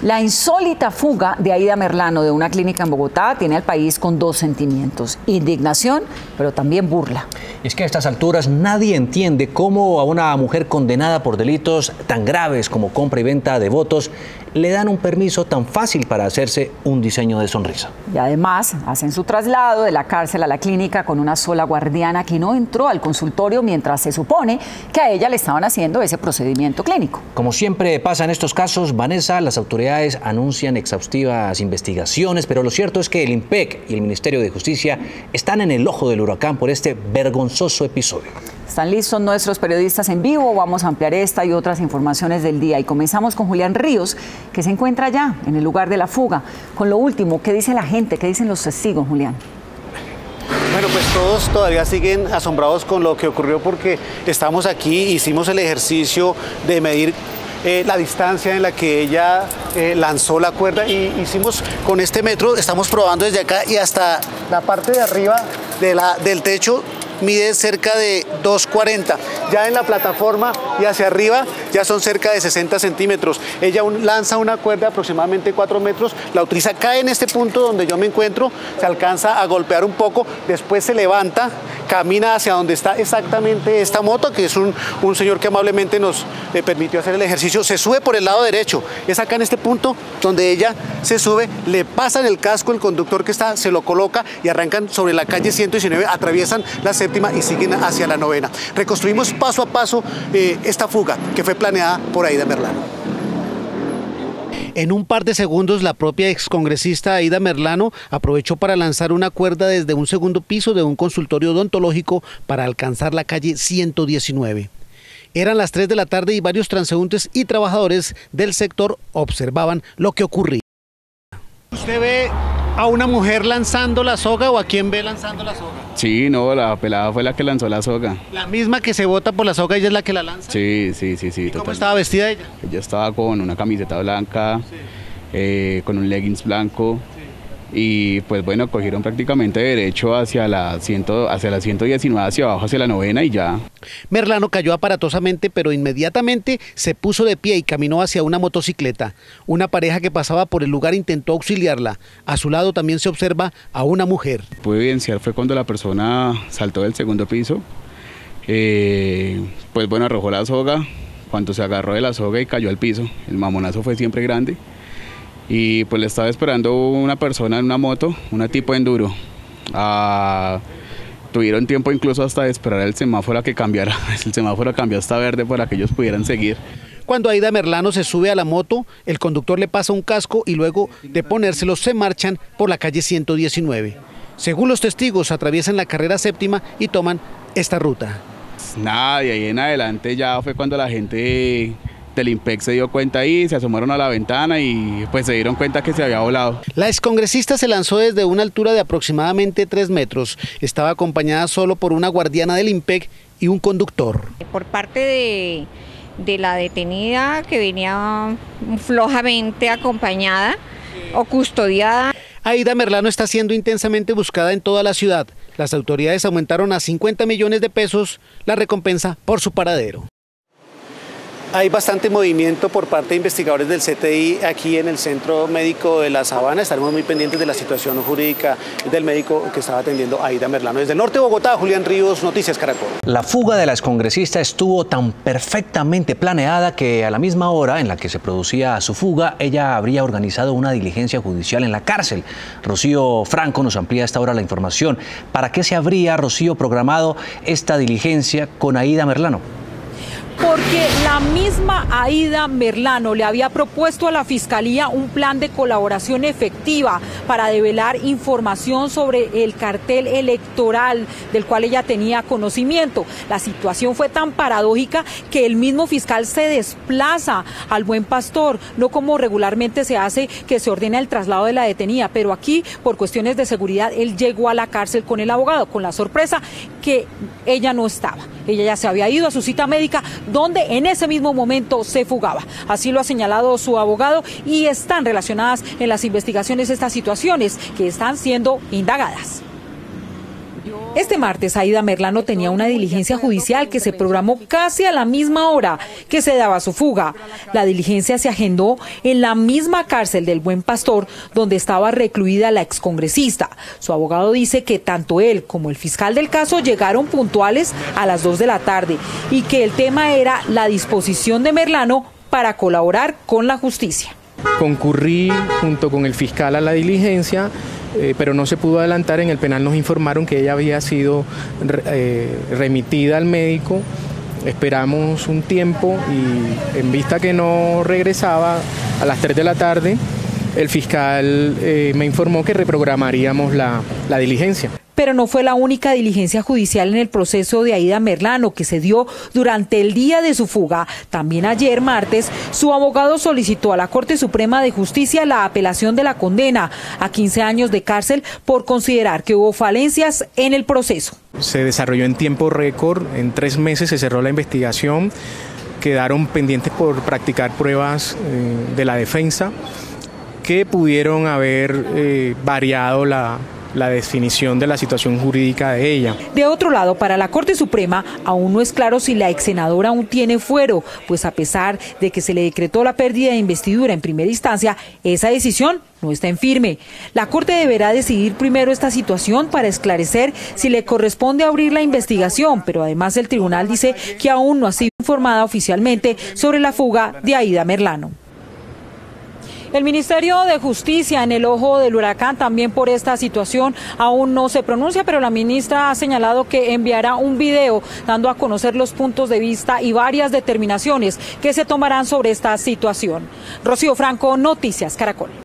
La insólita fuga de Aida Merlano de una clínica en Bogotá tiene al país con dos sentimientos: indignación, pero también burla. Y es que a estas alturas nadie entiende cómo a una mujer condenada por delitos tan graves como compra y venta de votos le dan un permiso tan fácil para hacerse un diseño de sonrisa. Y además hacen su traslado de la cárcel a la clínica con una sola guardiana que no entró al consultorio mientras se supone que a ella le estaban haciendo ese procedimiento clínico. Como siempre pasa en estos casos, Vanessa, las autoridades anuncian exhaustivas investigaciones, pero lo cierto es que el IMPEC y el Ministerio de Justicia están en el ojo del huracán por este vergonzoso episodio. Están listos nuestros periodistas en vivo, vamos a ampliar esta y otras informaciones del día. Y comenzamos con Julián Ríos, que se encuentra ya en el lugar de la fuga. Con lo último, ¿qué dice la gente? ¿Qué dicen los testigos, Julián? Bueno, pues todos todavía siguen asombrados con lo que ocurrió porque estamos aquí, hicimos el ejercicio de medir la distancia en la que ella lanzó la cuerda y hicimos con este metro, estamos probando desde acá y hasta la parte de arriba del techo mide cerca de 2,40. Ya en la plataforma y hacia arriba ya son cerca de 60 centímetros. Ella lanza una cuerda de aproximadamente 4 metros, la utiliza, cae en este punto donde yo me encuentro, se alcanza a golpear un poco, después se levanta, camina hacia donde está exactamente esta moto, que es un señor que amablemente nos permitió hacer el ejercicio, se sube por el lado derecho, es acá en este punto donde ella se sube, le pasan el casco, el conductor que está, se lo coloca y arrancan sobre la calle 119, atraviesan la séptima y siguen hacia la novena. Reconstruimos paso a paso esta fuga que fue planeada por Aida Merlano. En un par de segundos, la propia excongresista Aida Merlano aprovechó para lanzar una cuerda desde un segundo piso de un consultorio odontológico para alcanzar la calle 119. Eran las 3 de la tarde y varios transeúntes y trabajadores del sector observaban lo que ocurría. ¿Usted ve a una mujer lanzando la soga o a quién ve lanzando la soga? Sí, no, la pelada fue la que lanzó la soga. ¿La misma que se bota por la soga, ella es la que la lanza? Sí. ¿Cómo estaba vestida ella? Ella estaba con una camiseta blanca, con un leggings blanco. Y pues bueno, cogieron prácticamente derecho hacia la 119, hacia abajo, hacia la novena y ya. Merlano cayó aparatosamente, pero inmediatamente se puso de pie y caminó hacia una motocicleta. Una pareja que pasaba por el lugar intentó auxiliarla. A su lado también se observa a una mujer. Pude evidenciar fue cuando la persona saltó del segundo piso, pues bueno, arrojó la soga, cuando se agarró de la soga y cayó al piso. El mamonazo fue siempre grande. Y pues le estaba esperando una persona en una moto, una tipo enduro. Tuvieron tiempo incluso hasta de esperar el semáforo a que cambiara. El semáforo cambió hasta verde para que ellos pudieran seguir. Cuando Aida Merlano se sube a la moto, el conductor le pasa un casco y luego de ponérselo se marchan por la calle 119. Según los testigos, atraviesan la carrera séptima y toman esta ruta. Nada, de ahí en adelante ya fue cuando la gente del IMPEC se dio cuenta ahí, se asomaron a la ventana y pues se dieron cuenta que se había volado. La excongresista se lanzó desde una altura de aproximadamente 3 metros. Estaba acompañada solo por una guardiana del IMPEC y un conductor. Por parte de la detenida, que venía flojamente acompañada o custodiada. Aida Merlano está siendo intensamente buscada en toda la ciudad. Las autoridades aumentaron a 50 millones de pesos la recompensa por su paradero. Hay bastante movimiento por parte de investigadores del CTI aquí en el Centro Médico de la Sabana. Estaremos muy pendientes de la situación jurídica del médico que estaba atendiendo a Aida Merlano. Desde el norte de Bogotá, Julián Ríos, Noticias Caracol. La fuga de la excongresista estuvo tan perfectamente planeada que a la misma hora en la que se producía su fuga, ella habría organizado una diligencia judicial en la cárcel. Rocío Franco nos amplía a esta hora la información. ¿Para qué se habría, Rocío, programado esta diligencia con Aida Merlano? Porque la misma Aida Merlano le había propuesto a la Fiscalía un plan de colaboración efectiva para develar información sobre el cartel electoral del cual ella tenía conocimiento. La situación fue tan paradójica que el mismo fiscal se desplaza al Buen Pastor, no como regularmente se hace, que se ordena el traslado de la detenida, pero aquí por cuestiones de seguridad él llegó a la cárcel con el abogado, con la sorpresa que ella no estaba. Ella ya se había ido a su cita médica, donde en ese mismo momento se fugaba. Así lo ha señalado su abogado y están relacionadas en las investigaciones estas situaciones que están siendo indagadas. Este martes, Aída Merlano tenía una diligencia judicial que se programó casi a la misma hora que se daba su fuga. La diligencia se agendó en la misma cárcel del Buen Pastor, donde estaba recluida la excongresista. Su abogado dice que tanto él como el fiscal del caso llegaron puntuales a las 2 de la tarde y que el tema era la disposición de Merlano para colaborar con la justicia. Concurrí junto con el fiscal a la diligencia, pero no se pudo adelantar. En el penal nos informaron que ella había sido remitida al médico. Esperamos un tiempo y en vista que no regresaba, a las 3 de la tarde, el fiscal me informó que reprogramaríamos la diligencia. Pero no fue la única diligencia judicial en el proceso de Aída Merlano que se dio durante el día de su fuga. También ayer, martes, su abogado solicitó a la Corte Suprema de Justicia la apelación de la condena a 15 años de cárcel por considerar que hubo falencias en el proceso. Se desarrolló en tiempo récord, en 3 meses se cerró la investigación, quedaron pendientes por practicar pruebas de la defensa que pudieron haber variado la definición de la situación jurídica de ella. De otro lado, para la Corte Suprema aún no es claro si la exsenadora aún tiene fuero, pues a pesar de que se le decretó la pérdida de investidura en primera instancia, esa decisión no está en firme. La Corte deberá decidir primero esta situación para esclarecer si le corresponde abrir la investigación, pero además el tribunal dice que aún no ha sido informada oficialmente sobre la fuga de Aída Merlano. El Ministerio de Justicia en el ojo del huracán también por esta situación aún no se pronuncia, pero la ministra ha señalado que enviará un video dando a conocer los puntos de vista y varias determinaciones que se tomarán sobre esta situación. Rocío Franco, Noticias Caracol.